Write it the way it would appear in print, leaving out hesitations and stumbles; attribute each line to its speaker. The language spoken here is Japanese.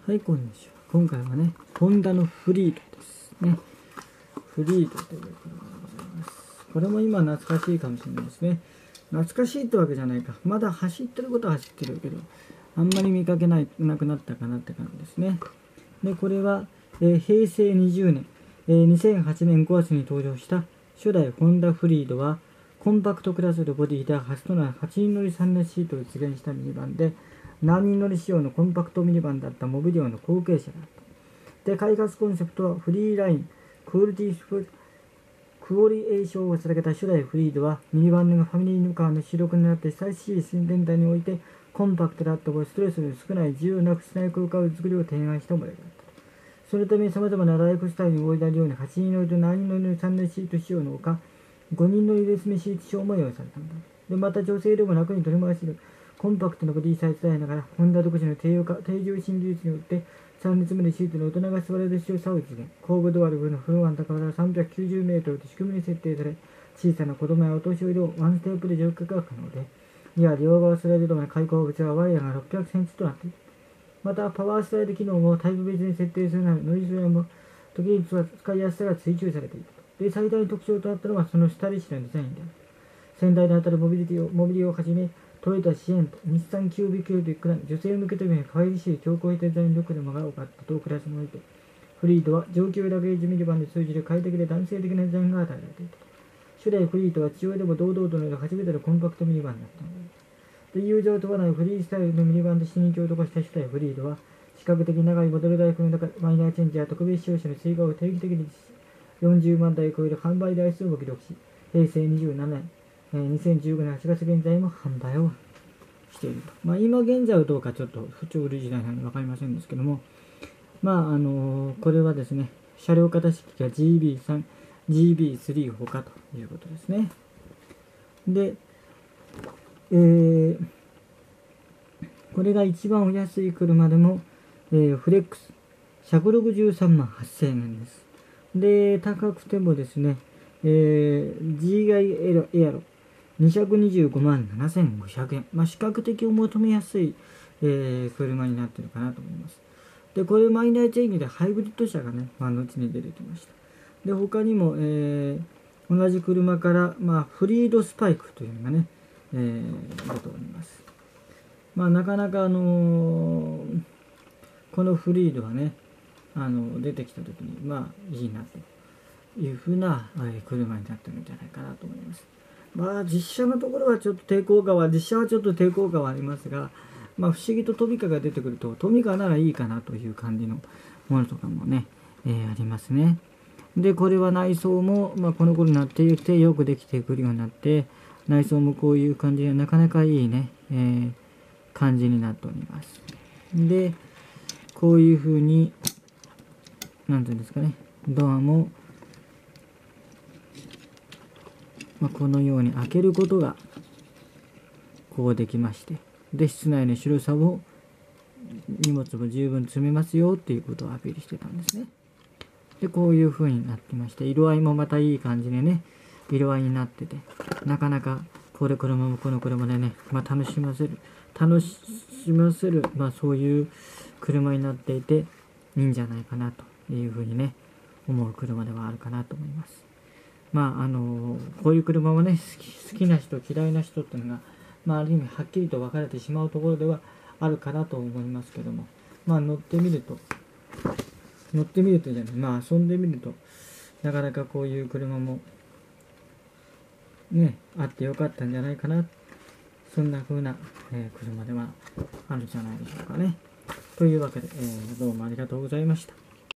Speaker 1: はい、こんにちは。今回はね、ホンダのフリードですね。フリードということでございます。これも今懐かしいかもしれないですね。懐かしいってわけじゃないか。まだ走ってることは走ってるけど、あんまり見かけなくなったかなって感じですね。で、これは、平成20年、2008年5月に登場した初代ホンダフリードは、コンパクトクラスのボディで初となる8人乗り3列シートを実現したミニバンで、何人乗り仕様のコンパクトミニバンだったモビリオの後継者だった。で、開発コンセプトはフリーライン、クオリエーションをさげた初代フリードは、ミニバンがファミリーカーの主力になって最新年代において、コンパクトだったストレスの少ない自由なくしない空間作りを提案したモデルだった。そのため様々なライフスタイルに応じたように8人乗りと7人乗りの3列シート仕様のほか、5人乗りレースメシート仕様も用意されたんだ。で、また女性でも楽に取り回せるコンパクトなボディサイズでありながら、ホンダ独自の低重心技術によって、3列目でシートに大人が座れる強さを実現。後部ドアルブのフロアの高さは390メートルと仕組みに設定され、小さな子供やお年寄りをワンステップで乗客が可能で、両側スライドドアの開口口はワイヤーが600センチとなっている。また、パワースライド機能もタイプ別に設定するなど、ノイズやも時に使いやすさが追求されている。で、最大の特徴となったのはそのスタイリッシュなデザインである。先代にあたるモビリをはじめ、トヨタシエント、日産キュービックよりくらい女性向けというに可愛らしい強硬デザインの車が多かったと暮らしにおいて、フリードは上級ラゲージミニバンで通じる快適で男性的なデザインが与えられていた。初代フリードは地上でも堂々と乗れる初めてのコンパクトミニバンだったので、友情を問わないフリースタイルのミニバンとして人気を残した初代フリードは、比較的長いモデル代のマイナーチェンジや特別仕様車の追加を定期的に実施し、40万台を超える販売台数を記録し、平成27年、2015年8月現在も販売をしていると。今現在はどうかちょっと不調売り時代なので分かりませんですけども、これはですね、車両型式が GB3、GB3 ほかということですね。で、これが一番お安い車でも、フレックス163万8000円です。で、高くてもですね、GI エアロ225万7500円。比較的お求めやすい、車になっているかなと思います。で、これマイナーチェンジでハイブリッド車がね、後に出てきました。で、他にも、同じ車から、フリードスパイクというのがね、出ております。なかなかこのフリードがね、出てきたときに、いいなというふうな、車になってるんじゃないかなと思います。実車のところはちょっと抵抗感は、実車はちょっと抵抗感はありますが、不思議とトミカが出てくると、トミカならいいかなという感じのものとかもね、ありますね。で、これは内装も、この頃になっていて、よくできてくるようになって、内装もこういう感じで、なかなかいいね、感じになっております。で、こういうふうに、なんていうんですかね、ドアも、このように開けることがこうできまして、で、室内の広さを荷物も十分積めますよっていうことをアピールしてたんですね。で、こういう風になってまして、色合いもまたいい感じでね、色合いになってて、なかなかこの車でね、楽しませる、そういう車になっていていいんじゃないかなというふうにね、思う車ではあるかなと思います。こういう車をね、好きな人、嫌いな人っていうのが、ある意味はっきりと分かれてしまうところではあるかなと思いますけども、乗ってみるとじゃない、遊んでみると、なかなかこういう車も、ね、あってよかったんじゃないかな、そんな風な、車ではあるんじゃないでしょうかね。というわけで、どうもありがとうございました。